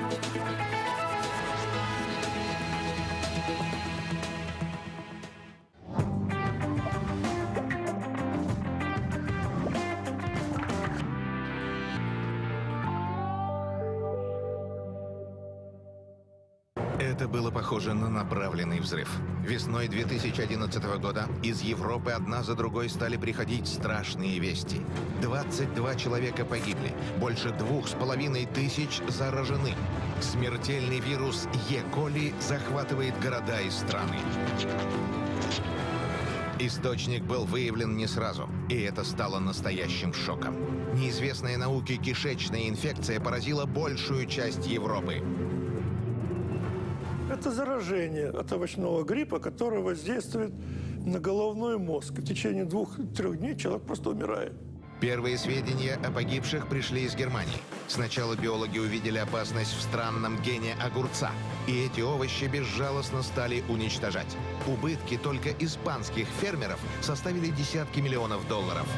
Это было похоже на направленный взрыв. Весной 2011 года из Европы одна за другой стали приходить страшные вести. 22 человека погибли, больше 2500 заражены. Смертельный вирус Е. коли захватывает города и страны. Источник был выявлен не сразу, и это стало настоящим шоком. Неизвестная науке кишечная инфекция поразила большую часть Европы. Это заражение от овощного гриппа, которое воздействует на головной мозг. В течение 2-3 дней человек просто умирает. Первые сведения о погибших пришли из Германии. Сначала биологи увидели опасность в странном гене огурца, и эти овощи безжалостно стали уничтожать. Убытки только испанских фермеров составили десятки миллионов долларов.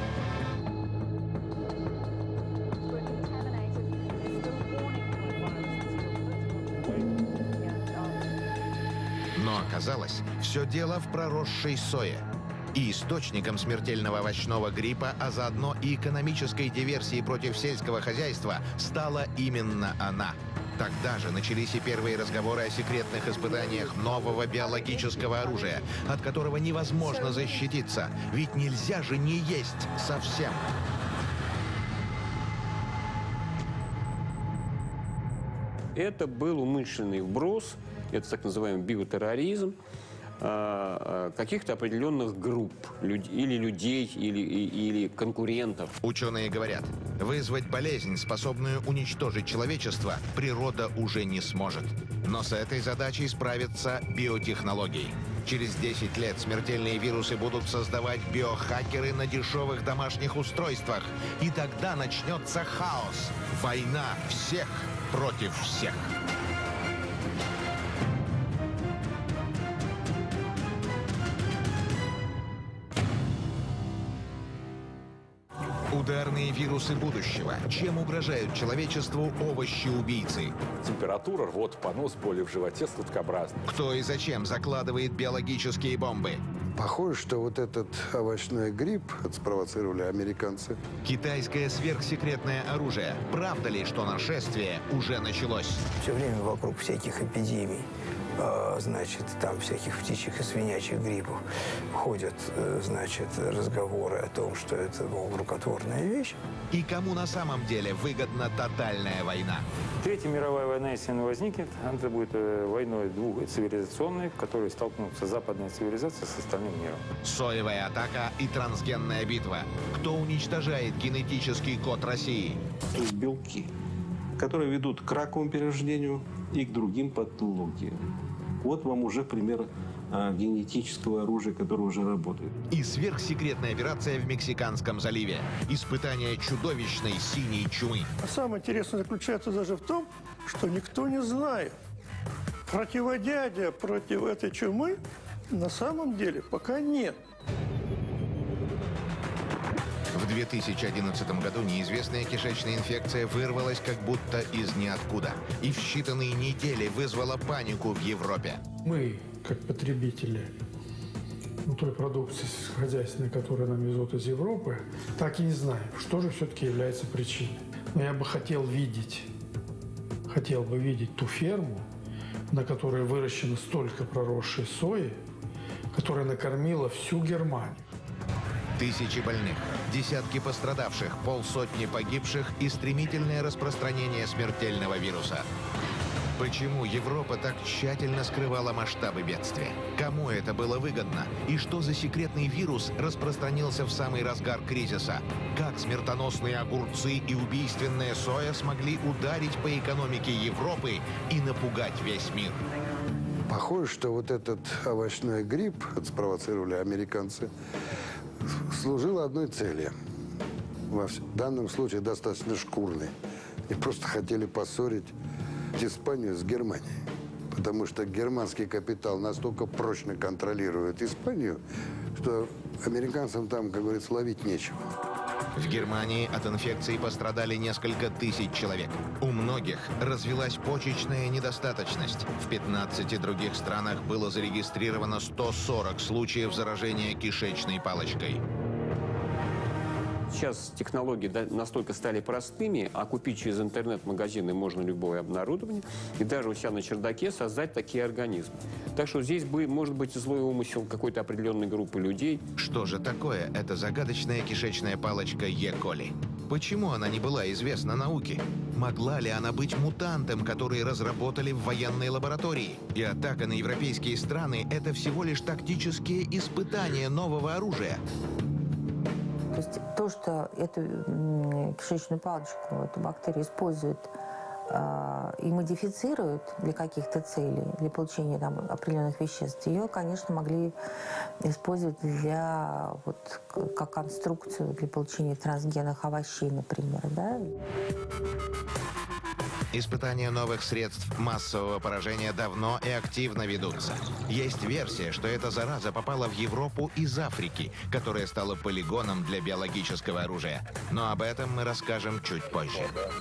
Но оказалось, все дело в проросшей сое. И источником смертельного овощного гриппа, а заодно и экономической диверсии против сельского хозяйства, стала именно она. Тогда же начались и первые разговоры о секретных испытаниях нового биологического оружия, от которого невозможно защититься, ведь нельзя же не есть совсем. Это был умышленный вброс, это так называемый биотерроризм, каких-то определенных групп, или людей, или конкурентов. Ученые говорят, вызвать болезнь, способную уничтожить человечество, природа уже не сможет. Но с этой задачей справятся биотехнологии. Через 10 лет смертельные вирусы будут создавать биохакеры на дешевых домашних устройствах. И тогда начнется хаос. Война всех против всех. Ударные вирусы будущего. Чем угрожают человечеству овощи-убийцы? Температура, рвота, понос, боли в животе, сладкообразно. Кто и зачем закладывает биологические бомбы? Похоже, что вот этот овощной грипп спровоцировали американцы. Китайское сверхсекретное оружие. Правда ли, что нашествие уже началось? Все время вокруг всяких эпидемий, значит, там всяких птичьих и свинячьих гриппов ходят, значит, разговоры о том, что это, мол, рукотворная вещь. И кому на самом деле выгодна тотальная война? Третья мировая война, если она возникнет, это будет войной двухцивилизационной, в которой столкнутся западная цивилизация с остальным миром. Соевая атака и трансгенная битва. Кто уничтожает генетический код России? То есть белки, которые ведут к раковому перерождению и к другим патологиям. Вот вам уже пример генетического оружия, которое уже работает. И сверхсекретная операция в Мексиканском заливе. Испытание чудовищной синей чумы. А самое интересное заключается даже в том, что никто не знает. Противодействия против этой чумы на самом деле пока нет. В 2011 году неизвестная кишечная инфекция вырвалась как будто из ниоткуда. И в считанные недели вызвала панику в Европе. Мы, как потребители той продукции сельскохозяйственной, которую нам везут из Европы, так и не знаем, что же все-таки является причиной. Но я бы хотел бы видеть ту ферму, на которой выращено столько проросшей сои, которая накормила всю Германию. Тысячи больных, десятки пострадавших, полсотни погибших и стремительное распространение смертельного вируса. Почему Европа так тщательно скрывала масштабы бедствия? Кому это было выгодно? И что за секретный вирус распространился в самый разгар кризиса? Как смертоносные огурцы и убийственная соя смогли ударить по экономике Европы и напугать весь мир? Похоже, что вот этот овощной грипп спровоцировали американцы, служил одной цели. В данном случае достаточно шкурной. И просто хотели поссорить Испанию с Германией. Потому что германский капитал настолько прочно контролирует Испанию, что американцам там, как говорится, ловить нечего. В Германии от инфекции пострадали несколько тысяч человек. У многих развилась почечная недостаточность. В 15 других странах было зарегистрировано 140 случаев заражения кишечной палочкой. Сейчас технологии настолько стали простыми, а купить через интернет-магазины можно любое оборудование, и даже у себя на чердаке создать такие организмы. Так что здесь может быть злой умысел какой-то определенной группы людей. Что же такое эта загадочная кишечная палочка Е. коли? Почему она не была известна науке? Могла ли она быть мутантом, который разработали в военной лаборатории? И атака на европейские страны – это всего лишь тактические испытания нового оружия. То есть то, что эту кишечную палочку, эту бактерию используют и модифицируют для каких-то целей, для получения там определенных веществ, ее, конечно, могли использовать для, как конструкцию для получения трансгенных овощей, например, да? Испытания новых средств массового поражения давно и активно ведутся. Есть версия, что эта зараза попала в Европу из Африки, которая стала полигоном для биологического оружия. Но об этом мы расскажем чуть позже.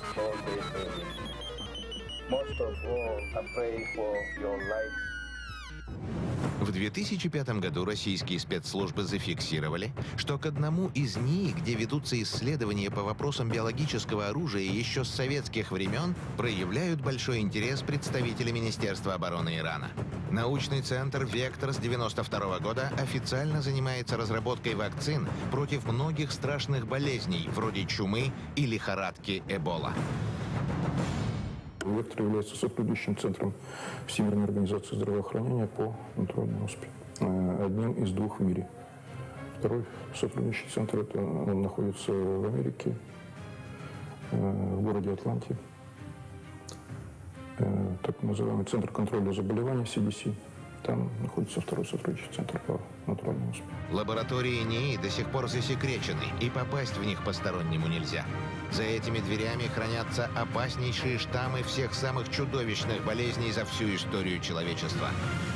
В 2005 году российские спецслужбы зафиксировали, что к одному из НИИ, где ведутся исследования по вопросам биологического оружия еще с советских времен, проявляют большой интерес представители Министерства обороны Ирана. Научный центр «Вектор» с 1992 года официально занимается разработкой вакцин против многих страшных болезней, вроде чумы и лихорадки Эбола. «Вектор» является сотрудничающим центром Всемирной организации здравоохранения по натуральной оспе. Одним из двух в мире. Второй сотрудничающий центр он находится в Америке, в городе Атланте. Так называемый Центр контроля заболеваний CDC. Там находится второй сотрудничающий центр по натуральной оспе. Лаборатории НИИ до сих пор засекречены, и попасть в них постороннему нельзя. За этими дверями хранятся опаснейшие штаммы всех самых чудовищных болезней за всю историю человечества.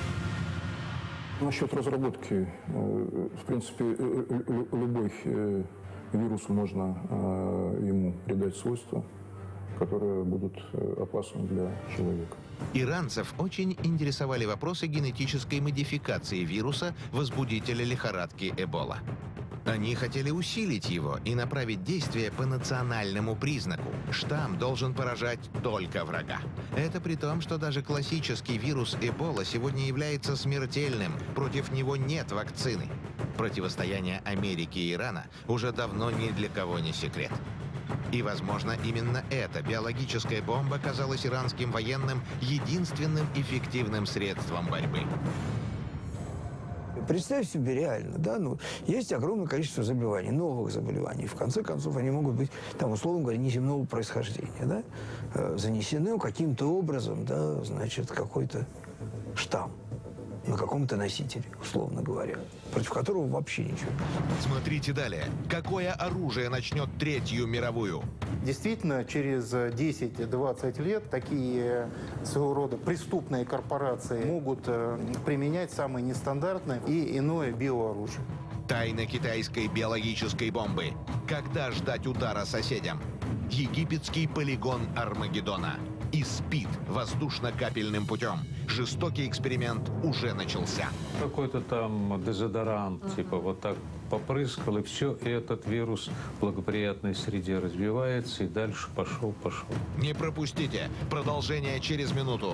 Насчет разработки, в принципе, любой вирус можно ему придать свойства, которые будут опасны для человека. Иранцев очень интересовали вопросы генетической модификации вируса, возбудителя лихорадки Эбола. Они хотели усилить его и направить действие по национальному признаку. Штамм должен поражать только врага. Это при том, что даже классический вирус Эбола сегодня является смертельным. Против него нет вакцины. Противостояние Америки и Ирана уже давно ни для кого не секрет. И, возможно, именно эта биологическая бомба казалась иранским военным единственным эффективным средством борьбы. Представь себе реально, да, есть огромное количество заболеваний, новых заболеваний. В конце концов, они могут быть, там, условно говоря, неземного происхождения, да, занесены каким-то образом, да, значит, какой-то штамм на каком-то носителе, условно говоря, против которого вообще ничего. Смотрите далее. Какое оружие начнет Третью мировую? Действительно, через 10-20 лет такие своего рода преступные корпорации могут применять самое нестандартное и иное биооружие. Тайна китайской биологической бомбы. Когда ждать удара соседям? Египетский полигон Армагеддона. ИСПИД воздушно-капельным путем. Жестокий эксперимент уже начался. Какой-то там дезодорант, типа вот так попрыскал, и все, и этот вирус в благоприятной среде развивается, и дальше пошел. Не пропустите. Продолжение через минуту.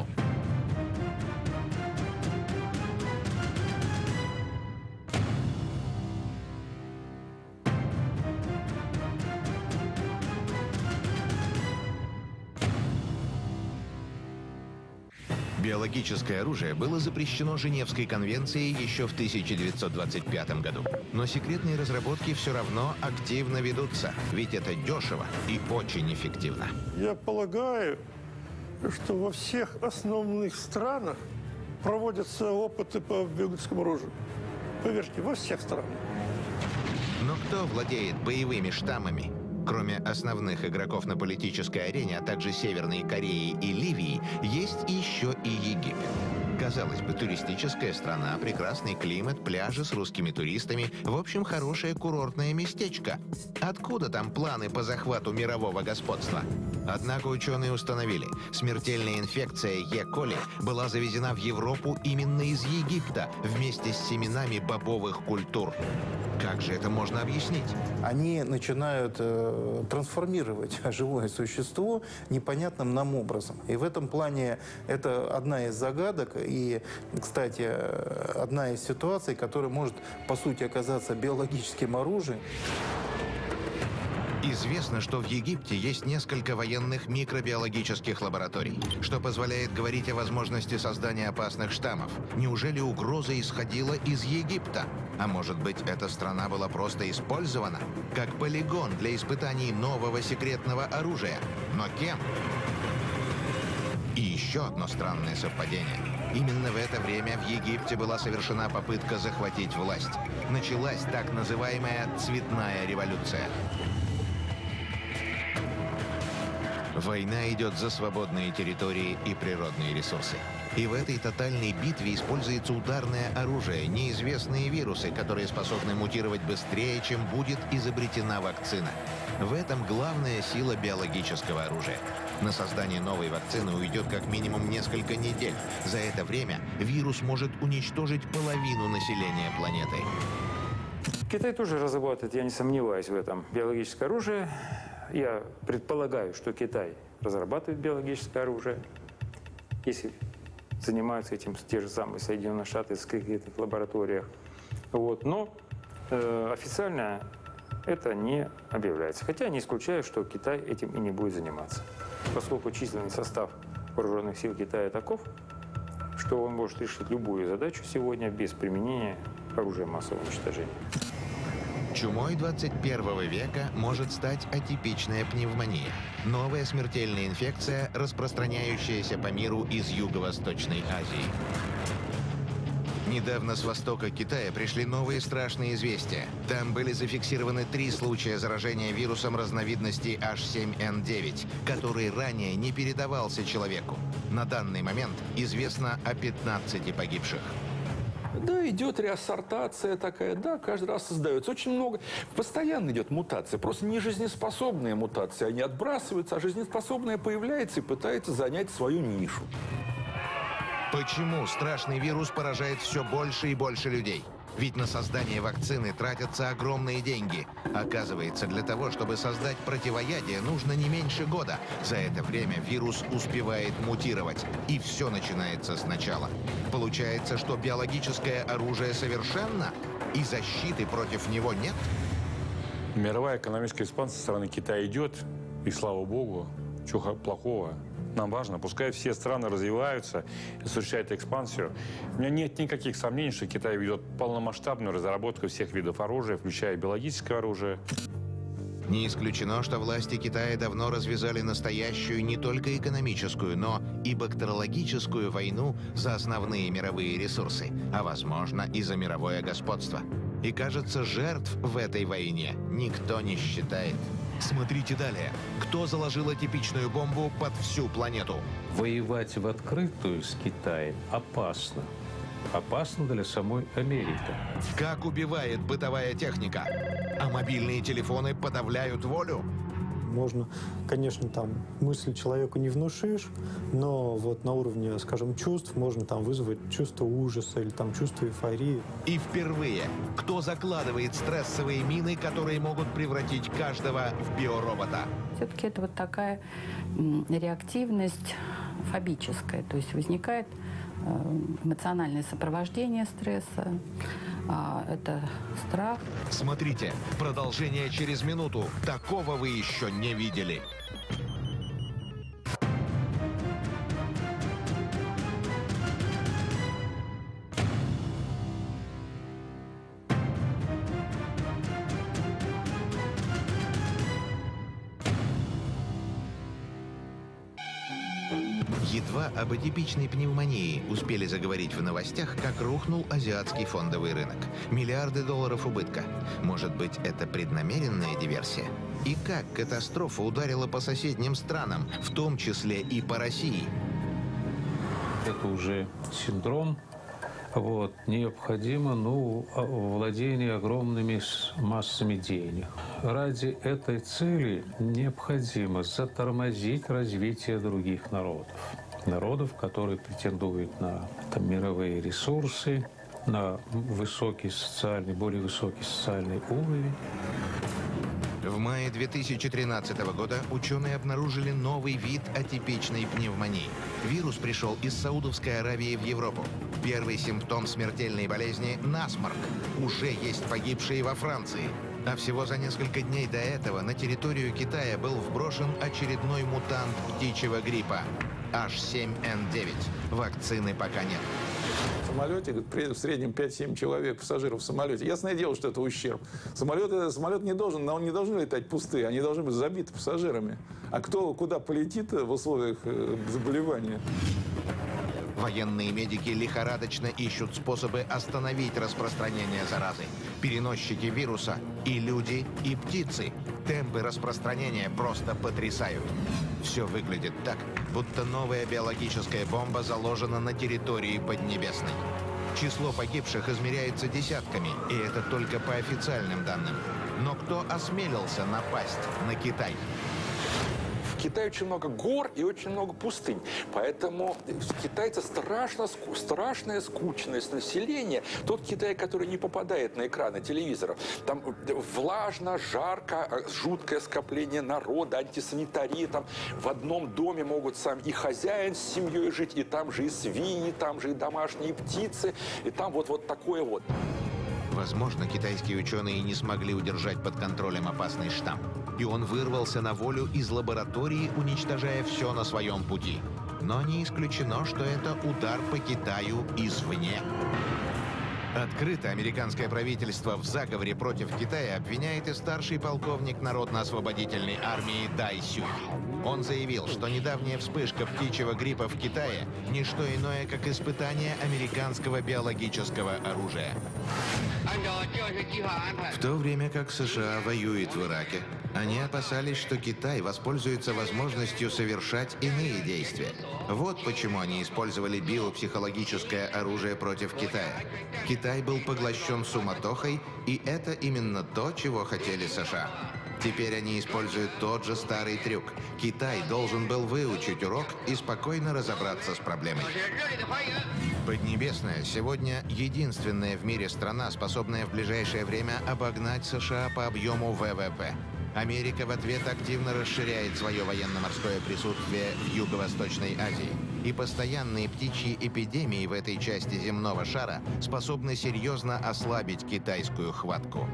Биологическое оружие было запрещено Женевской конвенцией еще в 1925 году. Но секретные разработки все равно активно ведутся, ведь это дешево и очень эффективно. Я полагаю, что во всех основных странах проводятся опыты по биологическому оружию. Поверьте, во всех странах. Но кто владеет боевыми штаммами? Кроме основных игроков на политической арене, а также Северной Кореи и Ливии, есть еще и Египет. Казалось бы, туристическая страна, прекрасный климат, пляжи с русскими туристами, в общем, хорошее курортное местечко. Откуда там планы по захвату мирового господства? Однако ученые установили, смертельная инфекция Е. коли была завезена в Европу именно из Египта вместе с семенами бобовых культур. Как же это можно объяснить? Они начинают трансформировать живое существо непонятным нам образом. И в этом плане это одна из загадок и, кстати, одна из ситуаций, которая может, по сути, оказаться биологическим оружием. Известно, что в Египте есть несколько военных микробиологических лабораторий, что позволяет говорить о возможности создания опасных штаммов. Неужели угроза исходила из Египта? А может быть, эта страна была просто использована как полигон для испытаний нового секретного оружия? Но кем? И еще одно странное совпадение. Именно в это время в Египте была совершена попытка захватить власть. Началась так называемая «цветная революция». Война идет за свободные территории и природные ресурсы. И в этой тотальной битве используется ударное оружие, неизвестные вирусы, которые способны мутировать быстрее, чем будет изобретена вакцина. В этом главная сила биологического оружия. На создание новой вакцины уйдет как минимум несколько недель. За это время вирус может уничтожить половину населения планеты. Китай тоже разрабатывает, я не сомневаюсь в этом, биологическое оружие. Я предполагаю, что Китай разрабатывает биологическое оружие, если занимаются этим те же самые Соединенные Штаты в каких-то лабораториях. Вот. Но официально это не объявляется. Хотя не исключаю, что Китай этим и не будет заниматься. Поскольку численный состав вооруженных сил Китая таков, что он может решить любую задачу сегодня без применения оружия массового уничтожения. Чумой 21 века может стать атипичная пневмония. Новая смертельная инфекция, распространяющаяся по миру из Юго-Восточной Азии. Недавно с востока Китая пришли новые страшные известия. Там были зафиксированы 3 случая заражения вирусом разновидности H7N9, который ранее не передавался человеку. На данный момент известно о 15 погибших. Да, идет реассортация такая, да, каждый раз создается. Очень много, постоянно идет мутация, просто не жизнеспособные мутации, они отбрасываются, а жизнеспособная появляется и пытается занять свою нишу. Почему страшный вирус поражает все больше и больше людей? Ведь на создание вакцины тратятся огромные деньги. Оказывается, для того, чтобы создать противоядие, нужно не меньше года. За это время вирус успевает мутировать. И все начинается сначала. Получается, что биологическое оружие совершенно, и защиты против него нет? Мировая экономическая экспансия со стороны Китая идет. И слава богу, чего плохого. Нам важно, пускай все страны развиваются, осуществляют экспансию. У меня нет никаких сомнений, что Китай ведет полномасштабную разработку всех видов оружия, включая биологическое оружие. Не исключено, что власти Китая давно развязали настоящую не только экономическую, но и бактериологическую войну за основные мировые ресурсы, а, возможно, и за мировое господство. И, кажется, жертв в этой войне никто не считает. Смотрите далее. Кто заложил атипичную бомбу под всю планету? Воевать в открытую с Китаем опасно. Опасно для самой Америки. Как убивает бытовая техника? А мобильные телефоны подавляют волю? Можно, конечно, там мысли человеку не внушишь, но вот на уровне, скажем, чувств можно там вызвать чувство ужаса или там чувство эйфории. И впервые, кто закладывает стрессовые мины, которые могут превратить каждого в биоробота? Все-таки это вот такая реактивность фобическая, то есть возникает эмоциональное сопровождение стресса, это страх. Смотрите, продолжение через минуту. Такого вы еще не видели. Едва об атипичной пневмонии успели заговорить в новостях, как рухнул азиатский фондовый рынок. Миллиарды долларов убытка. Может быть, это преднамеренная диверсия? И как катастрофа ударила по соседним странам, в том числе и по России? это уже синдром. Вот, необходимо владение огромными массами денег. Ради этой цели необходимо затормозить развитие других народов. Народов, которые претендуют на мировые ресурсы, на более высокий социальный уровень. В мае 2013 года ученые обнаружили новый вид атипичной пневмонии. Вирус пришел из Саудовской Аравии в Европу. Первый симптом смертельной болезни – насморк. Уже есть погибшие во Франции. А всего за несколько дней до этого на территорию Китая был вброшен очередной мутант птичьего гриппа – H7N9. Вакцины пока нет. В самолете в среднем 5-7 человек, пассажиров в самолете. Ясное дело, что это ущерб. Самолет не должен летать пустые, они должны быть забиты пассажирами. А кто куда полетит в условиях заболевания? Военные медики лихорадочно ищут способы остановить распространение заразы. Переносчики вируса и люди, и птицы. Темпы распространения просто потрясают. Все выглядит так, будто новая биологическая бомба заложена на территории Поднебесной. Число погибших измеряется десятками, и это только по официальным данным. Но кто осмелился напасть на Китай? В Китае очень много гор и очень много пустынь. Поэтому китайцы страшная скучность населения. Тот Китай, который не попадает на экраны телевизоров. Там влажно, жарко, жуткое скопление народа, антисанитария. Там в одном доме могут сам и хозяин с семьей жить, и там же и свиньи, там же и домашние птицы, и там вот такое вот. Возможно, китайские ученые не смогли удержать под контролем опасный штамм. И он вырвался на волю из лаборатории, уничтожая все на своем пути. Но не исключено, что это удар по Китаю извне. Открыто американское правительство в заговоре против Китая обвиняет и старший полковник Народно-освободительной армии Дай Сюй. Он заявил, что недавняя вспышка птичьего гриппа в Китае – не что иное, как испытание американского биологического оружия. В то время как США воюет в Ираке, они опасались, что Китай воспользуется возможностью совершать иные действия. Вот почему они использовали биопсихологическое оружие против Китая. Китай был поглощен суматохой, и это именно то, чего хотели США. Теперь они используют тот же старый трюк. Китай должен был выучить урок и спокойно разобраться с проблемой. Поднебесная сегодня единственная в мире страна, способная в ближайшее время обогнать США по объему ВВП. Америка в ответ активно расширяет свое военно-морское присутствие в Юго-Восточной Азии. И постоянные птичьи эпидемии в этой части земного шара способны серьезно ослабить китайскую хватку.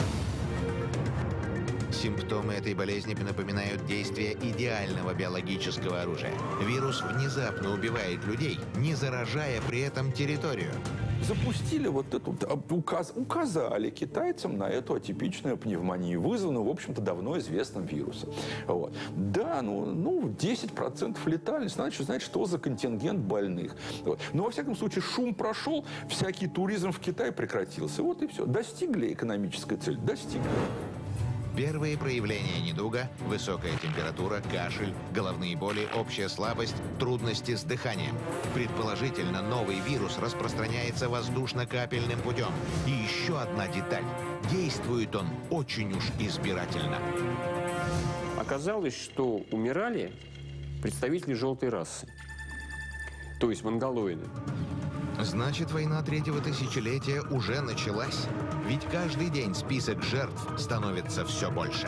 Симптомы этой болезни напоминают действие идеального биологического оружия. Вирус внезапно убивает людей, не заражая при этом территорию. Запустили указали китайцам на эту атипичную пневмонию, вызванную, в общем-то, давно известным вирусом. Вот. Да, 10% летальность, значит, что за контингент больных. Вот. Но, во всяком случае, шум прошел, всякий туризм в Китае прекратился. Вот и все. Достигли экономической цели? Достигли. Первые проявления недуга – высокая температура, кашель, головные боли, общая слабость, трудности с дыханием. Предположительно, новый вирус распространяется воздушно-капельным путем. И еще одна деталь – действует он очень уж избирательно. Оказалось, что умирали представители желтой расы, то есть монголоиды. Значит, война третьего тысячелетия уже началась. Ведь каждый день список жертв становится все больше.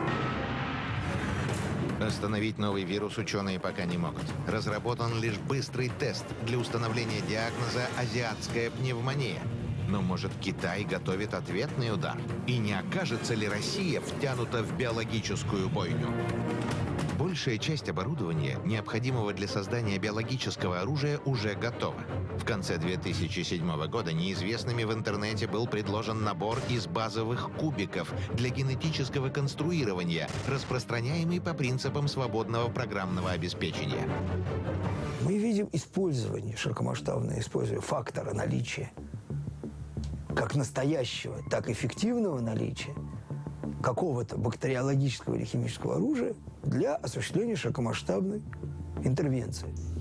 Остановить новый вирус ученые пока не могут. Разработан лишь быстрый тест для установления диагноза «азиатская пневмония». Но, может, Китай готовит ответный удар? И не окажется ли Россия втянута в биологическую бойню? Большая часть оборудования, необходимого для создания биологического оружия, уже готова. В конце 2007 года неизвестными в интернете был предложен набор из базовых кубиков для генетического конструирования, распространяемый по принципам свободного программного обеспечения. Мы видим широкомасштабное использование фактора наличия, как настоящего, так и фиктивного наличия какого-то бактериологического или химического оружия для осуществления широкомасштабной интервенции.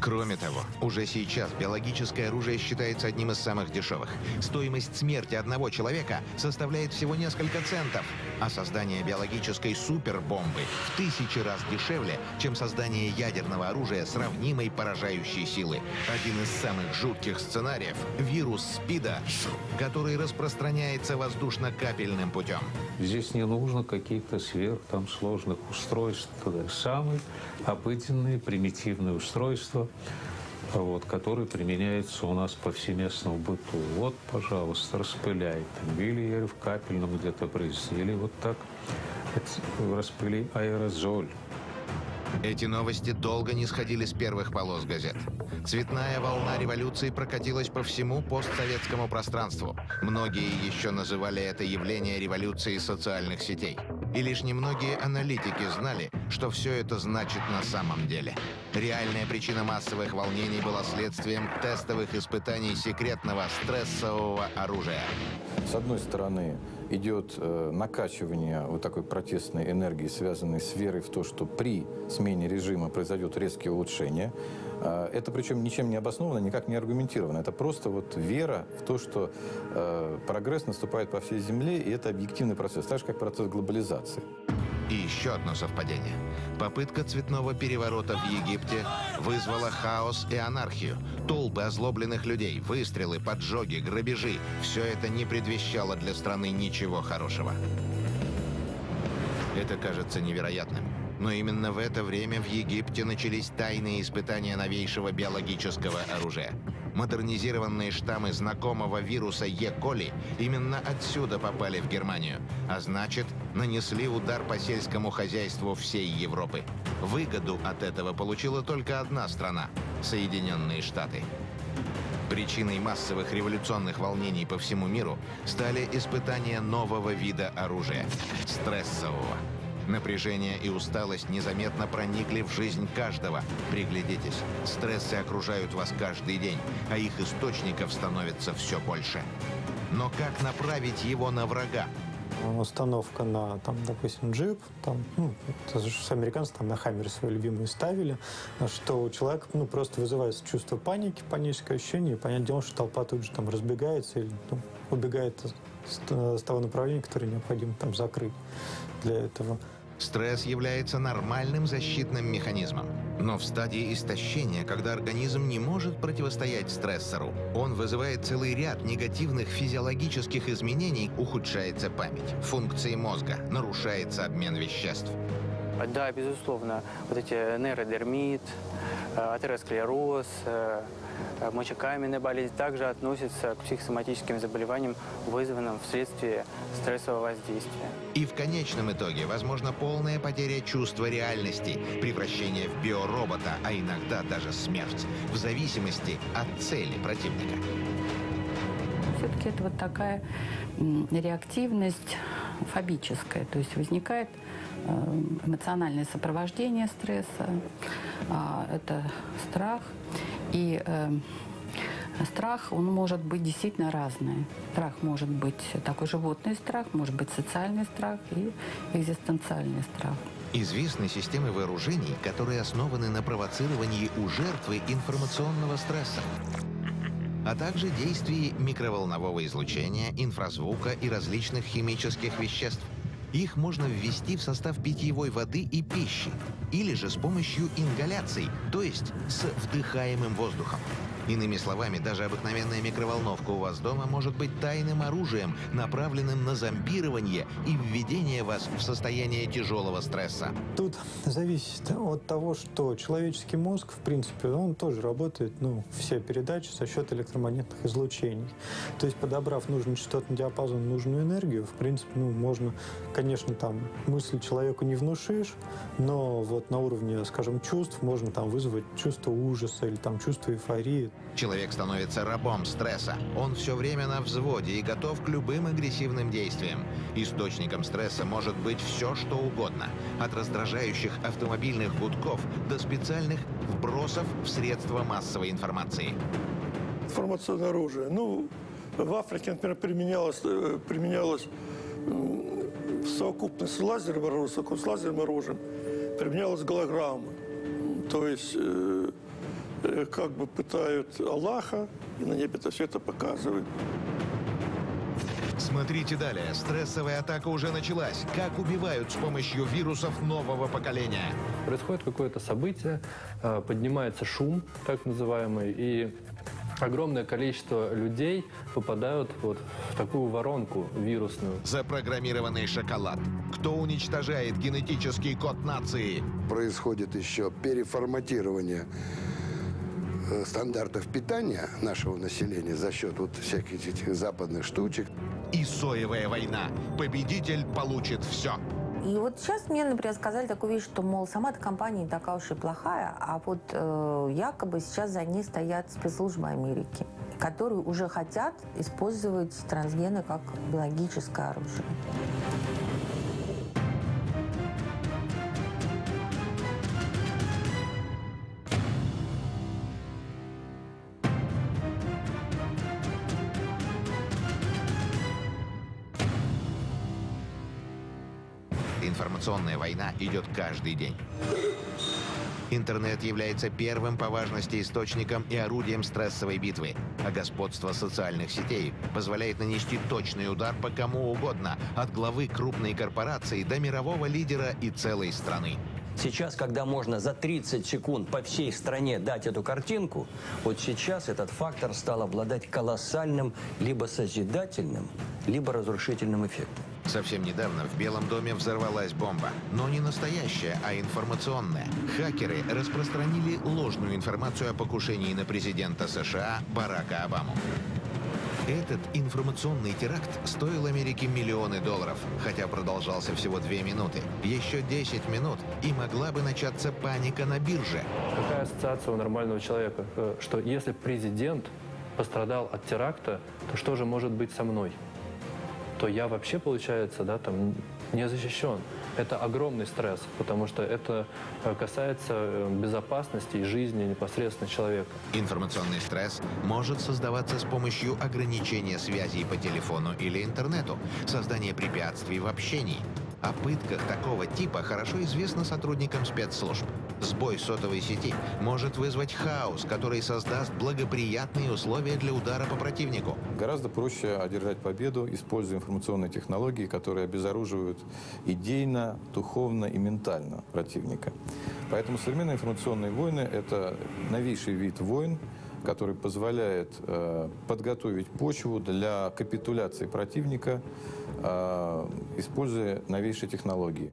Кроме того, уже сейчас биологическое оружие считается одним из самых дешевых. Стоимость смерти одного человека составляет всего несколько центов, а создание биологической супербомбы в 1000 раз дешевле, чем создание ядерного оружия сравнимой поражающей силы. Один из самых жутких сценариев – вирус СПИДа, который распространяется воздушно-капельным путем. Здесь не нужно каких-то сложных устройств. Это самые обыденные, примитивные устройства, которые применяются у нас в повсеместном быту. Вот, пожалуйста, распыляй. Или в капельном где-то брызги, или вот так распыли аэрозоль. Эти новости долго не сходили с первых полос газет. Цветная волна революции прокатилась по всему постсоветскому пространству. Многие еще называли это явление революцией социальных сетей. И лишь немногие аналитики знали, что все это значит на самом деле. Реальная причина массовых волнений была следствием тестовых испытаний секретного стрессового оружия. С одной стороны, идет накачивание вот такой протестной энергии, связанной с верой в то, что при смене режима произойдет резкие улучшения. Это причем ничем не обосновано, никак не аргументировано. Это просто вера в то, что прогресс наступает по всей Земле, и это объективный процесс, так же, как процесс глобализации. И еще одно совпадение. Попытка цветного переворота в Египте вызвала хаос и анархию. Толпы озлобленных людей, выстрелы, поджоги, грабежи – все это не предвещало для страны ничего хорошего. Это кажется невероятным. Но именно в это время в Египте начались тайные испытания новейшего биологического оружия. Модернизированные штаммы знакомого вируса Е. коли именно отсюда попали в Германию, а значит, нанесли удар по сельскому хозяйству всей Европы. Выгоду от этого получила только одна страна – Соединенные Штаты. Причиной массовых революционных волнений по всему миру стали испытания нового вида оружия – стрессового. Напряжение и усталость незаметно проникли в жизнь каждого. Приглядитесь, стрессы окружают вас каждый день, а их источников становится все больше. Но как направить его на врага? Установка на, допустим, джип, американцы на Хаммере свои любимые ставили, что у человека просто вызывается чувство паники, паническое ощущение, и понятное дело, что толпа тут же разбегается или убегает с того направления, которое необходимо закрыть для этого. Стресс является нормальным защитным механизмом. Но в стадии истощения, когда организм не может противостоять стрессору, он вызывает целый ряд негативных физиологических изменений, ухудшается память, функции мозга, нарушается обмен веществ. Да, безусловно, эти нейродермит, атеросклероз, мочекаменная болезнь также относятся к психосоматическим заболеваниям, вызванным вследствие стрессового воздействия. И в конечном итоге возможна полная потеря чувства реальности, превращение в биоробота, а иногда даже смерть, в зависимости от цели противника. Все-таки это такая реактивность фобическая, то есть возникает эмоциональное сопровождение стресса, это страх. И страх, он может быть действительно разный. Страх может быть такой животный страх, может быть социальный страх и экзистенциальный страх. Известны системы вооружений, которые основаны на провоцировании у жертвы информационного стресса, а также действии микроволнового излучения, инфразвука и различных химических веществ. Их можно ввести в состав питьевой воды и пищи, или же с помощью ингаляций, то есть с вдыхаемым воздухом. Иными словами, даже обыкновенная микроволновка у вас дома может быть тайным оружием, направленным на зомбирование и введение вас в состояние тяжелого стресса. Тут зависит от того, что человеческий мозг, в принципе, он тоже работает, все передачи за счет электромагнитных излучений. То есть, подобрав нужный частотный диапазон, нужную энергию, в принципе, можно, конечно, мысль человеку не внушишь, но на уровне, скажем, чувств можно вызвать чувство ужаса или чувство эйфории. Человек становится рабом стресса. Он все время на взводе и готов к любым агрессивным действиям. Источником стресса может быть все, что угодно. От раздражающих автомобильных гудков до специальных вбросов в средства массовой информации. Информационное оружие. В Африке, например, применялось в совокупности с лазерным оружием, применялась голограмма. То есть как бы пытают Аллаха, и на небе это все это показывает. Смотрите далее. Стрессовая атака уже началась. Как убивают с помощью вирусов нового поколения. Происходит какое-то событие, поднимается шум, так называемый, и огромное количество людей попадают вот в такую воронку вирусную. Запрограммированный шоколад. Кто уничтожает генетический код нации? Происходит еще переформатирование стандартов питания нашего населения за счет вот всяких этих западных штучек. И соевая война. Победитель получит все. И вот сейчас мне, например, сказали такую вещь, что, мол, сама эта компания не такая уж и плохая, а вот якобы сейчас за ней стоят спецслужбы Америки, которые уже хотят использовать трансгены как биологическое оружие. Информационная война идет каждый день. Интернет является первым по важности источником и орудием стрессовой битвы, а господство социальных сетей позволяет нанести точный удар по кому угодно, от главы крупной корпорации до мирового лидера и целой страны. Сейчас, когда можно за 30 секунд по всей стране дать эту картинку, вот сейчас этот фактор стал обладать колоссальным либо созидательным, либо разрушительным эффектом. Совсем недавно в Белом доме взорвалась бомба. Но не настоящая, а информационная. Хакеры распространили ложную информацию о покушении на президента США Барака Обаму. Этот информационный теракт стоил Америке миллионы долларов, хотя продолжался всего 2 минуты. Еще 10 минут, и могла бы начаться паника на бирже. Какая ассоциация у нормального человека? Что если президент пострадал от теракта, то что же может быть со мной? То я вообще, получается, да, там, не защищен. Это огромный стресс, потому что это касается безопасности и жизни непосредственно человека. Информационный стресс может создаваться с помощью ограничения связей по телефону или интернету, создания препятствий в общении. О пытках такого типа хорошо известно сотрудникам спецслужб. Сбой сотовой сети может вызвать хаос, который создаст благоприятные условия для удара по противнику. Гораздо проще одержать победу, используя информационные технологии, которые обезоруживают идейно, духовно и ментально противника. Поэтому современные информационные войны – это новейший вид войн, который позволяет подготовить почву для капитуляции противника, используя новейшие технологии.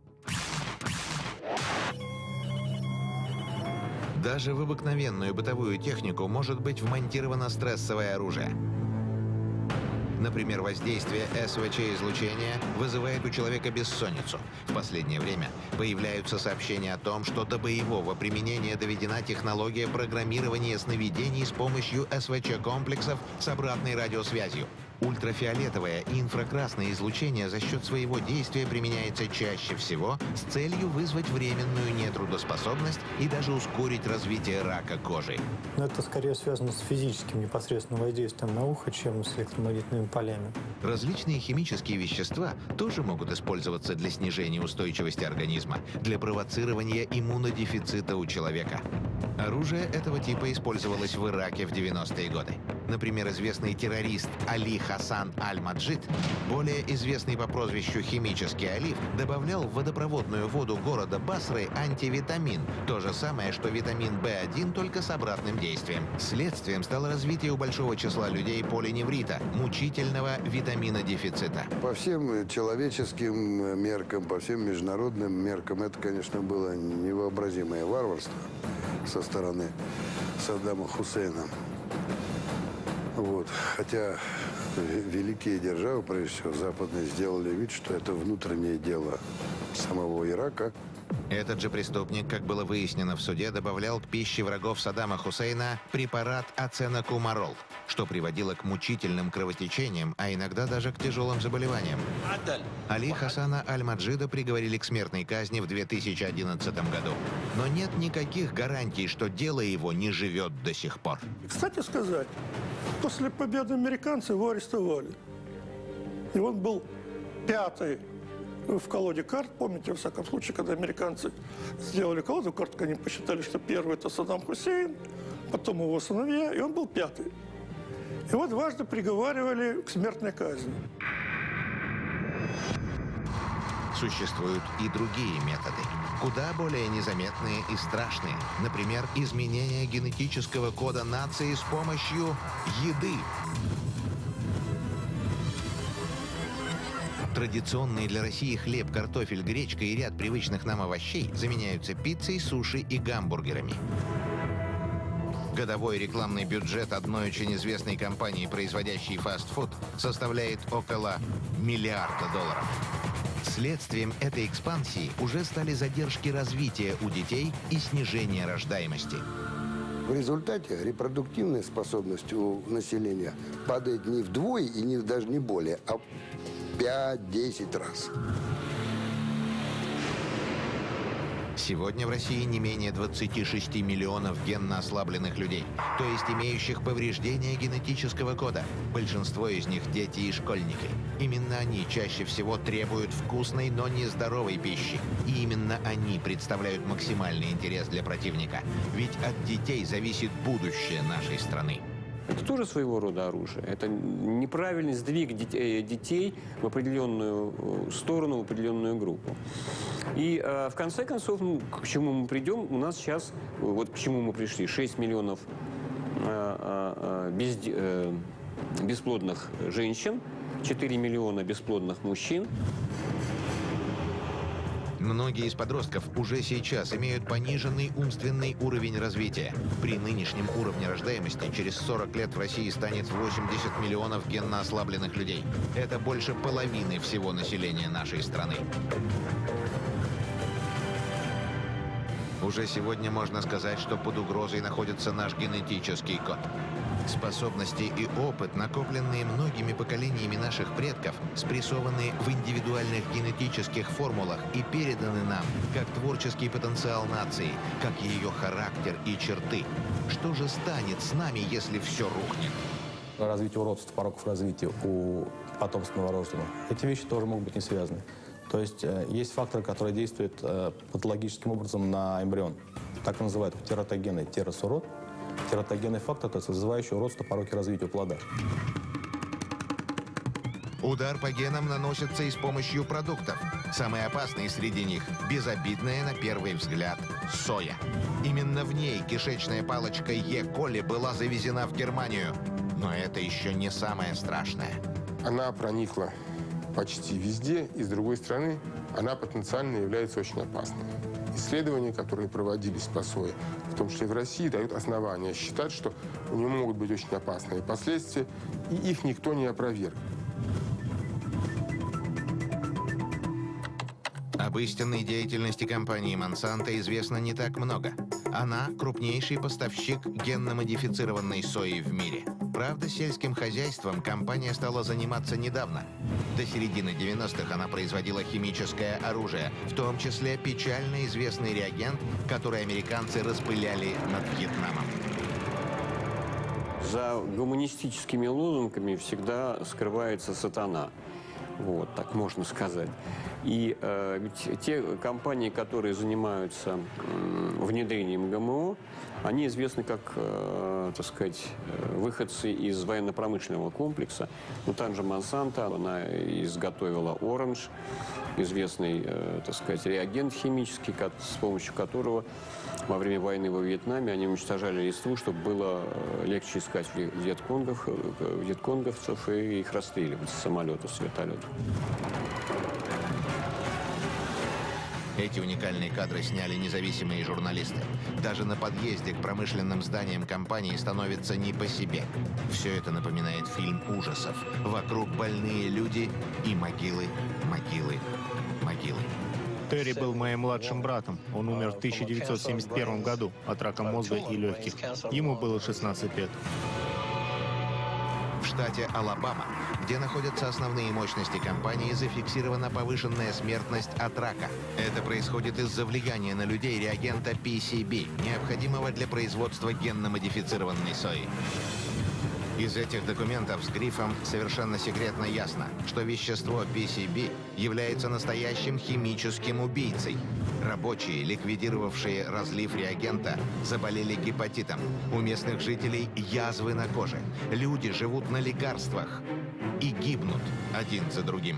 Даже в обыкновенную бытовую технику может быть вмонтировано стрессовое оружие. Например, воздействие СВЧ-излучения вызывает у человека бессонницу. В последнее время появляются сообщения о том, что до боевого применения доведена технология программирования сновидений с помощью СВЧ-комплексов с обратной радиосвязью. Ультрафиолетовое и инфракрасное излучение за счет своего действия применяется чаще всего с целью вызвать временную нетрудоспособность и даже ускорить развитие рака кожи. Но это скорее связано с физическим непосредственным воздействием на ухо, чем с электромагнитными полями. Различные химические вещества тоже могут использоваться для снижения устойчивости организма, для провоцирования иммунодефицита у человека. Оружие этого типа использовалось в Ираке в 90-е годы. Например, известный террорист Али Хасан Аль-Маджид, более известный по прозвищу «Химический олив», добавлял в водопроводную воду города Басры антивитамин. То же самое, что витамин В1, только с обратным действием. Следствием стало развитие у большого числа людей поленеврита, мучительного витаминодефицита. По всем человеческим меркам, по всем международным меркам, это, конечно, было невообразимое варварство со стороны Саддама Хусейна. Вот. Хотя великие державы, прежде всего западные, сделали вид, что это внутреннее дело самого Ирака. Этот же преступник, как было выяснено в суде, добавлял к пище врагов Саддама Хусейна препарат аценокумарол, что приводило к мучительным кровотечениям, а иногда даже к тяжелым заболеваниям. Али Хасана Аль-Маджида приговорили к смертной казни в 2011 году. Но нет никаких гарантий, что дело его не живет до сих пор. Кстати сказать, после победы американцев его арестовали. И он был 5-й в колоде карт. Помните, во всяком случае, когда американцы сделали колоду карт, они посчитали, что первый – это Саддам Хусейн, потом его сыновья, и он был 5-й. Его дважды приговаривали к смертной казни. Существуют и другие методы, куда более незаметные и страшные. Например, изменение генетического кода нации с помощью еды. Традиционные для России хлеб, картофель, гречка и ряд привычных нам овощей заменяются пиццей, суши и гамбургерами. Годовой рекламный бюджет одной очень известной компании, производящей фастфуд, составляет около $1 миллиарда. Следствием этой экспансии уже стали задержки развития у детей и снижение рождаемости. В результате репродуктивная способность у населения падает не вдвое и даже не более, а 5-10 раз. Сегодня в России не менее 26 миллионов генно ослабленных людей, то есть имеющих повреждения генетического кода. Большинство из них – дети и школьники. Именно они чаще всего требуют вкусной, но нездоровой пищи. И именно они представляют максимальный интерес для противника. Ведь от детей зависит будущее нашей страны. Это тоже своего рода оружие. Это неправильный сдвиг детей в определенную сторону, в определенную группу. И в конце концов, к чему мы придем, у нас сейчас, вот к чему мы пришли, 6 миллионов бесплодных женщин, 4 миллиона бесплодных мужчин. Многие из подростков уже сейчас имеют пониженный умственный уровень развития. При нынешнем уровне рождаемости через 40 лет в России станет 80 миллионов генно ослабленных людей. Это больше половины всего населения нашей страны. Уже сегодня можно сказать, что под угрозой находится наш генетический код. Способности и опыт, накопленные многими поколениями наших предков, спрессованы в индивидуальных генетических формулах и переданы нам как творческий потенциал нации, как ее характер и черты. Что же станет с нами, если все рухнет? Развитие уродства, пороков развития у потомства новорожденного. Эти вещи тоже могут быть не связаны. То есть есть факторы, которые действуют патологическим образом на эмбрион. Так и называют тератогенный теросурод. Тератогенный фактор, то есть вызывающий уродство, пороки развития у плода. Удар по генам наносится и с помощью продуктов. Самые опасные среди них – безобидная на первый взгляд соя. Именно в ней кишечная палочка Е. коли была завезена в Германию. Но это еще не самое страшное. Она проникла почти везде, и с другой стороны, она потенциально является очень опасной. Исследования, которые проводились по сое, в том числе в России, дают основания считать, что у нее могут быть очень опасные последствия, и их никто не опроверг. Об истинной деятельности компании Monsanto известно не так много. Она – крупнейший поставщик генно-модифицированной сои в мире. Правда, сельским хозяйством компания стала заниматься недавно. До середины 90-х она производила химическое оружие, в том числе печально известный реагент, который американцы распыляли над Вьетнамом. За гуманистическими лозунгами всегда скрывается сатана. Вот, так можно сказать. И ведь те компании, которые занимаются внедрением ГМО, они известны как, так сказать, выходцы из военно-промышленного комплекса. Ну, там же Monsanto, она изготовила Orange, известный, так сказать, реагент химический, с помощью которого во время войны во Вьетнаме они уничтожали листву, чтобы было легче искать вьетконговцев и их расстреливать с самолетов, с вертолетов. Эти уникальные кадры сняли независимые журналисты. Даже на подъезде к промышленным зданиям компании становится не по себе. Все это напоминает фильм ужасов. Вокруг больные люди и могилы, могилы, могилы. Терри был моим младшим братом. Он умер в 1971 году от рака мозга и легких. Ему было 16 лет. В штате Алабама, где находятся основные мощности компании, зафиксирована повышенная смертность от рака. Это происходит из-за влияния на людей реагента PCB, необходимого для производства генно-модифицированной сои. Из этих документов с грифом совершенно секретно ясно, что вещество PCB является настоящим химическим убийцей. Рабочие, ликвидировавшие разлив реагента, заболели гепатитом. У местных жителей язвы на коже. Люди живут на лекарствах и гибнут один за другим.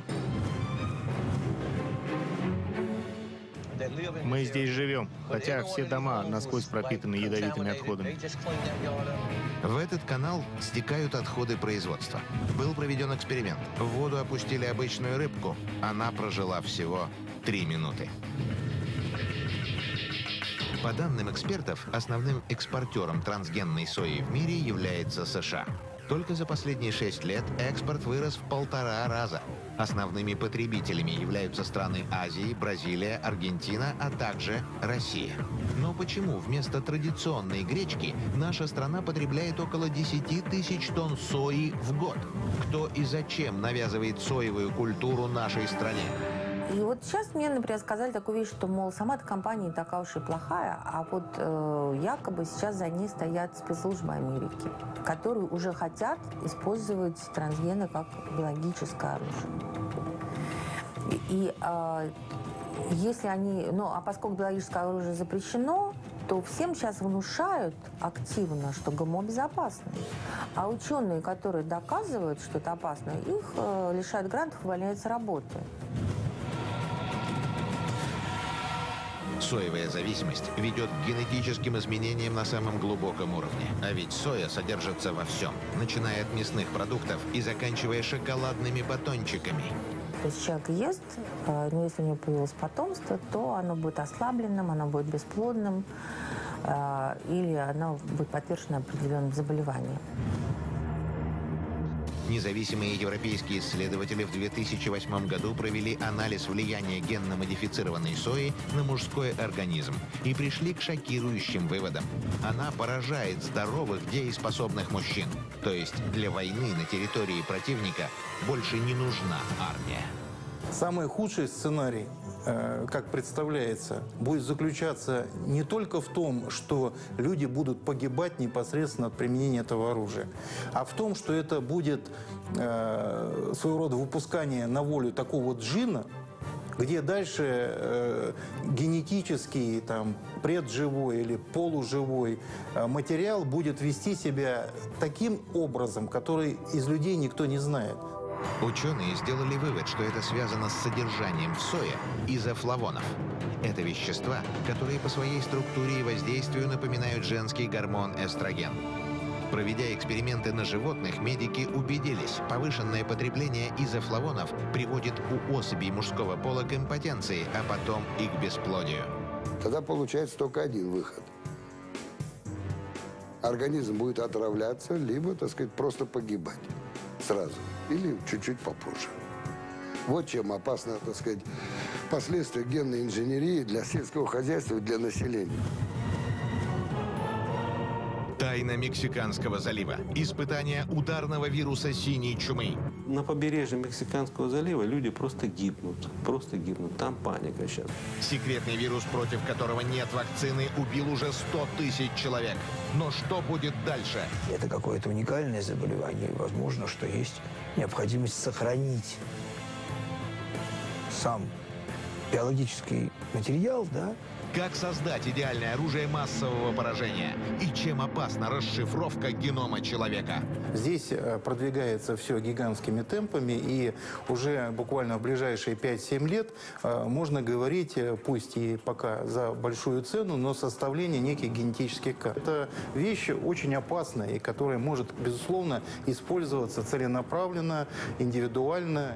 Мы здесь живем, хотя все дома насквозь пропитаны ядовитыми отходами. В этот канал стекают отходы производства. Был проведен эксперимент. В воду опустили обычную рыбку. Она прожила всего 3 минуты. По данным экспертов, основным экспортером трансгенной сои в мире является США. Только за последние 6 лет экспорт вырос в 1,5 раза. Основными потребителями являются страны Азии, Бразилия, Аргентина, а также Россия. Но почему вместо традиционной гречки наша страна потребляет около 10 тысяч тонн сои в год? Кто и зачем навязывает соевую культуру нашей стране? И вот сейчас мне, например, сказали такую вещь, что, мол, сама эта компания не такая уж и плохая, а вот якобы сейчас за ней стоят спецслужбы Америки, которые уже хотят использовать трансгены как биологическое оружие. Если они, а поскольку биологическое оружие запрещено, то всем сейчас внушают активно, что ГМО безопасно. А ученые, которые доказывают, что это опасно, их лишают грантов и увольняют с работы. Соевая зависимость ведет к генетическим изменениям на самом глубоком уровне. А ведь соя содержится во всем, начиная от мясных продуктов и заканчивая шоколадными батончиками. То есть человек ест, но если у него появилось потомство, то оно будет ослабленным, оно будет бесплодным, или оно будет подвержено определенным заболеваниям. Независимые европейские исследователи в 2008 году провели анализ влияния генно-модифицированной сои на мужской организм и пришли к шокирующим выводам. Она поражает здоровых, дееспособных мужчин. То есть для войны на территории противника больше не нужна армия. Самый худший сценарий, как представляется, будет заключаться не только в том, что люди будут погибать непосредственно от применения этого оружия, а в том, что это будет своего рода выпускание на волю такого вот джина, где дальше генетический, предживой или полуживой материал будет вести себя таким образом, который из людей никто не знает. Ученые сделали вывод, что это связано с содержанием в сое изофлавонов. Это вещества, которые по своей структуре и воздействию напоминают женский гормон эстроген. Проведя эксперименты на животных, медики убедились, повышенное потребление изофлавонов приводит у особей мужского пола к импотенции, а потом и к бесплодию. Тогда получается только один выход. Организм будет отравляться, либо, так сказать, просто погибать сразу. Или чуть-чуть попозже. Вот чем опасно, так сказать, последствия генной инженерии для сельского хозяйства и для населения. Тайна Мексиканского залива. Испытание ударного вируса синей чумы. На побережье Мексиканского залива люди просто гибнут. Просто гибнут. Там паника сейчас. Секретный вирус, против которого нет вакцины, убил уже 100 тысяч человек. Но что будет дальше? Это какое-то уникальное заболевание. И возможно, что есть необходимость сохранить сам биологический материал, да? Как создать идеальное оружие массового поражения? И чем опасна расшифровка генома человека? Здесь продвигается все гигантскими темпами, и уже буквально в ближайшие 5-7 лет можно говорить, пусть и пока за большую цену, но составление неких генетических карт. Это вещь очень опасная, и которая может, безусловно, использоваться целенаправленно, индивидуально.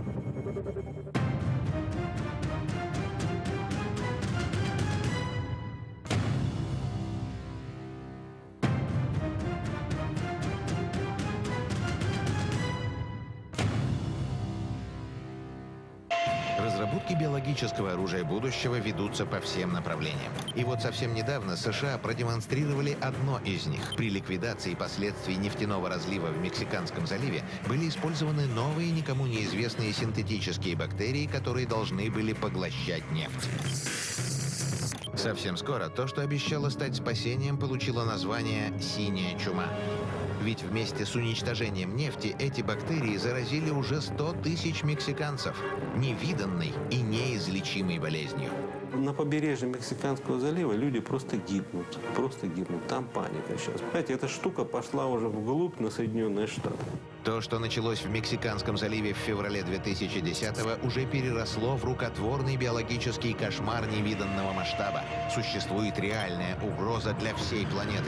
Разработки биологического оружия будущего ведутся по всем направлениям. И вот совсем недавно США продемонстрировали одно из них. При ликвидации последствий нефтяного разлива в Мексиканском заливе были использованы новые, никому неизвестные синтетические бактерии, которые должны были поглощать нефть. Совсем скоро то, что обещало стать спасением, получило название «синяя чума». Ведь вместе с уничтожением нефти эти бактерии заразили уже 100 тысяч мексиканцев невиданной и неизлечимой болезнью. На побережье Мексиканского залива люди просто гибнут. Просто гибнут. Там паника сейчас. Понимаете, эта штука пошла уже вглубь на Соединенные Штаты. То, что началось в Мексиканском заливе в феврале 2010-го, уже переросло в рукотворный биологический кошмар невиданного масштаба. Существует реальная угроза для всей планеты.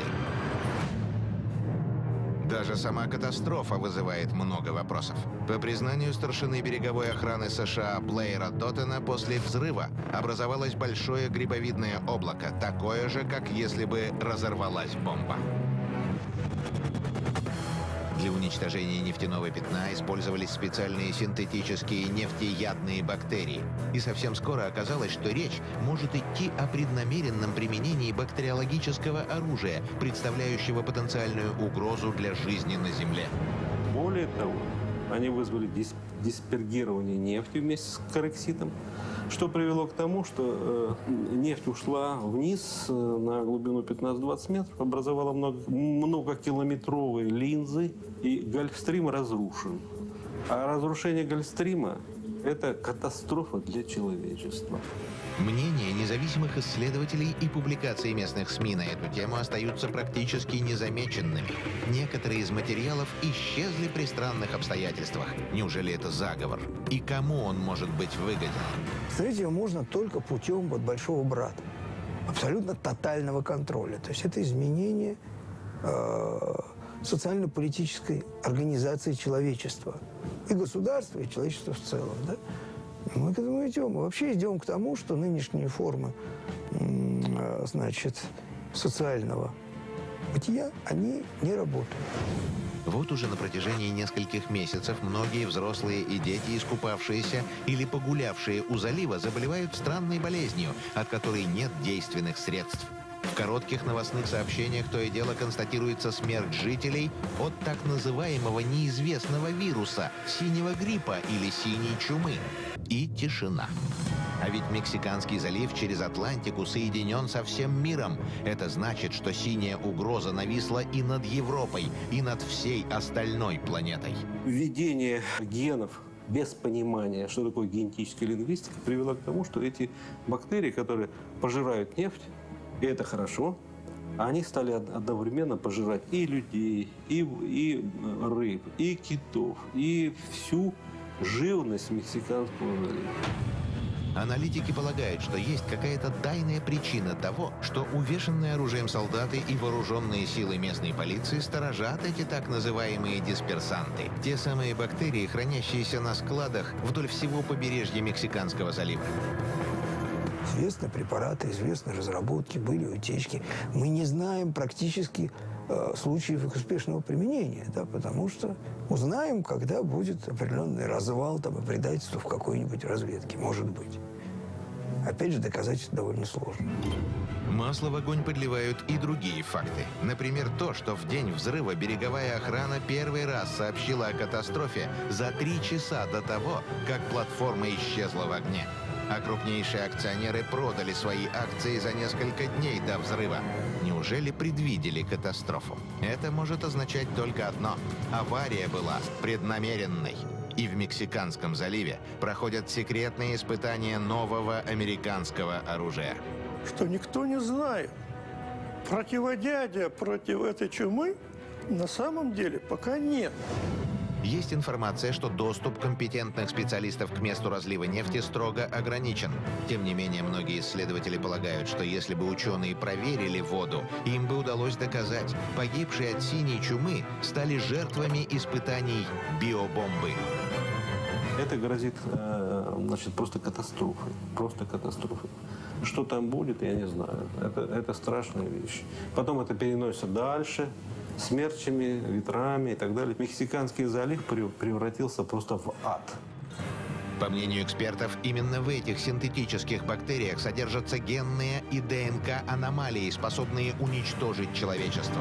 Даже сама катастрофа вызывает много вопросов. По признанию старшины береговой охраны США Блэйра Доттена, после взрыва образовалось большое грибовидное облако, такое же, как если бы разорвалась бомба. Для уничтожения нефтяного пятна использовались специальные синтетические нефтеядные бактерии. И совсем скоро оказалось, что речь может идти о преднамеренном применении бактериологического оружия, представляющего потенциальную угрозу для жизни на Земле. Более того, они вызвали диспергирование нефти вместе с карекситом, что привело к тому, что нефть ушла вниз на глубину 15-20 метров, образовала многокилометровые линзы, и Гольфстрим разрушен. А разрушение Гольфстрима – это катастрофа для человечества. Мнения независимых исследователей и публикации местных СМИ на эту тему остаются практически незамеченными. Некоторые из материалов исчезли при странных обстоятельствах. Неужели это заговор? И кому он может быть выгоден? Смотрите, его можно только путем вот большого брата. Абсолютно тотального контроля. То есть это изменение социально-политической организации человечества. И государства, и человечества в целом. Да? Мы к этому идем. Мы вообще идем к тому, что нынешние формы, значит, социального бытия, они не работают. Вот уже на протяжении нескольких месяцев многие взрослые и дети, искупавшиеся или погулявшие у залива, заболевают странной болезнью, от которой нет действенных средств. В коротких новостных сообщениях то и дело констатируется смерть жителей от так называемого неизвестного вируса, синего гриппа или синей чумы. И тишина. А ведь Мексиканский залив через Атлантику соединен со всем миром. Это значит, что синяя угроза нависла и над Европой, и над всей остальной планетой. Введение генов без понимания, что такое генетическая лингвистика, привело к тому, что эти бактерии, которые пожирают нефть, и это хорошо, они стали одновременно пожирать и людей, и рыб, и китов, и всю живность Мексиканского залива. Аналитики полагают, что есть какая-то тайная причина того, что увешанные оружием солдаты и вооруженные силы местной полиции сторожат эти так называемые дисперсанты. Те самые бактерии, хранящиеся на складах вдоль всего побережья Мексиканского залива. Известны препараты, известны разработки, были утечки. Мы не знаем практически случаев их успешного применения, да, потому что узнаем, когда будет определенный развал там, и предательство в какой-нибудь разведке, может быть. Опять же, доказать это довольно сложно. Масло в огонь подливают и другие факты. Например, то, что в день взрыва береговая охрана первый раз сообщила о катастрофе за 3 часа до того, как платформа исчезла в огне. А крупнейшие акционеры продали свои акции за несколько дней до взрыва. Неужели предвидели катастрофу? Это может означать только одно. Авария была преднамеренной. И в Мексиканском заливе проходят секретные испытания нового американского оружия. Что никто не знает. Противодействия против этой чумы на самом деле пока нет. Есть информация, что доступ компетентных специалистов к месту разлива нефти строго ограничен. Тем не менее, многие исследователи полагают, что если бы ученые проверили воду, им бы удалось доказать, погибшие от синей чумы стали жертвами испытаний биобомбы. Это грозит, значит, просто катастрофой. Просто катастрофой. Что там будет, я не знаю. Это страшная вещь. Потом это переносится дальше, смерчами, ветрами и так далее. Мексиканский залив превратился просто в ад. По мнению экспертов, именно в этих синтетических бактериях содержатся генные и ДНК-аномалии, способные уничтожить человечество.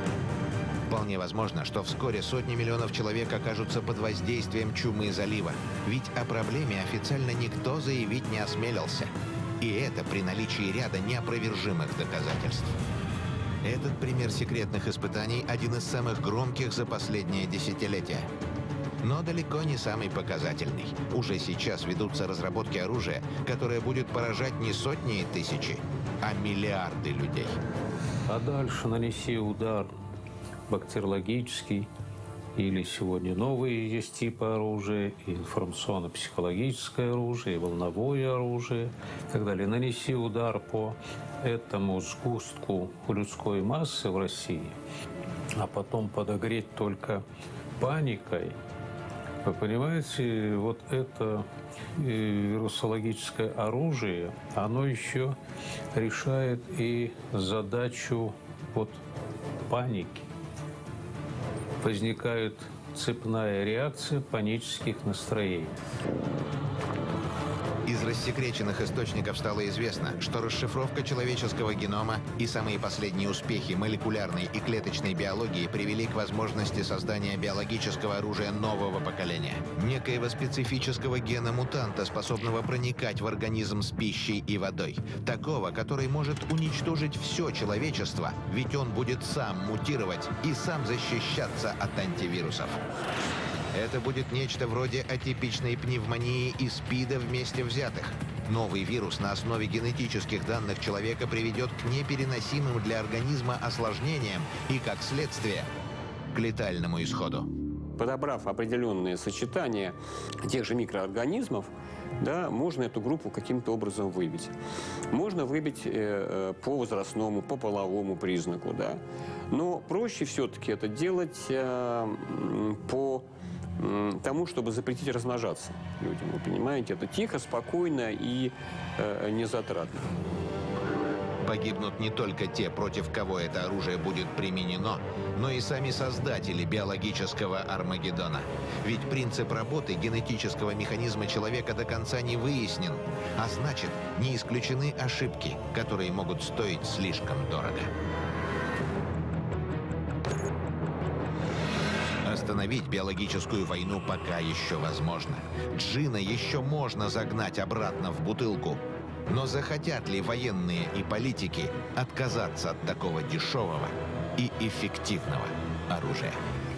Вполне возможно, что вскоре сотни миллионов человек окажутся под воздействием чумы залива. Ведь о проблеме официально никто заявить не осмелился. И это при наличии ряда неопровержимых доказательств. Этот пример секретных испытаний один из самых громких за последнее десятилетие. Но далеко не самый показательный. Уже сейчас ведутся разработки оружия, которое будет поражать не сотни и тысячи, а миллиарды людей. А дальше нанеси удар бактериологический, или сегодня новые есть типы оружия, и информационно-психологическое оружие, и волновое оружие, и так далее. Нанеси удар по этому сгустку людской массы в России, а потом подогреть только паникой. Вы понимаете, вот это вирусологическое оружие, оно еще решает и задачу вот паники. Возникает цепная реакция панических настроений. Из рассекреченных источников стало известно, что расшифровка человеческого генома и самые последние успехи молекулярной и клеточной биологии привели к возможности создания биологического оружия нового поколения. Некоего специфического гена-мутанта, способного проникать в организм с пищей и водой. Такого, который может уничтожить все человечество, ведь он будет сам мутировать и сам защищаться от антивирусов. Это будет нечто вроде атипичной пневмонии и СПИДа вместе взятых. Новый вирус на основе генетических данных человека приведет к непереносимым для организма осложнениям и, как следствие, к летальному исходу. Подобрав определенные сочетания тех же микроорганизмов, да, можно эту группу каким-то образом выбить. Можно выбить по возрастному, по половому признаку, да. Но проще все-таки это делать по тому, чтобы запретить размножаться людям. Вы понимаете, это тихо, спокойно и незатратно. Погибнут не только те, против кого это оружие будет применено, но и сами создатели биологического Армагеддона. Ведь принцип работы генетического механизма человека до конца не выяснен, а значит, не исключены ошибки, которые могут стоить слишком дорого. Остановить биологическую войну пока еще возможно. Джина еще можно загнать обратно в бутылку. Но захотят ли военные и политики отказаться от такого дешевого и эффективного оружия?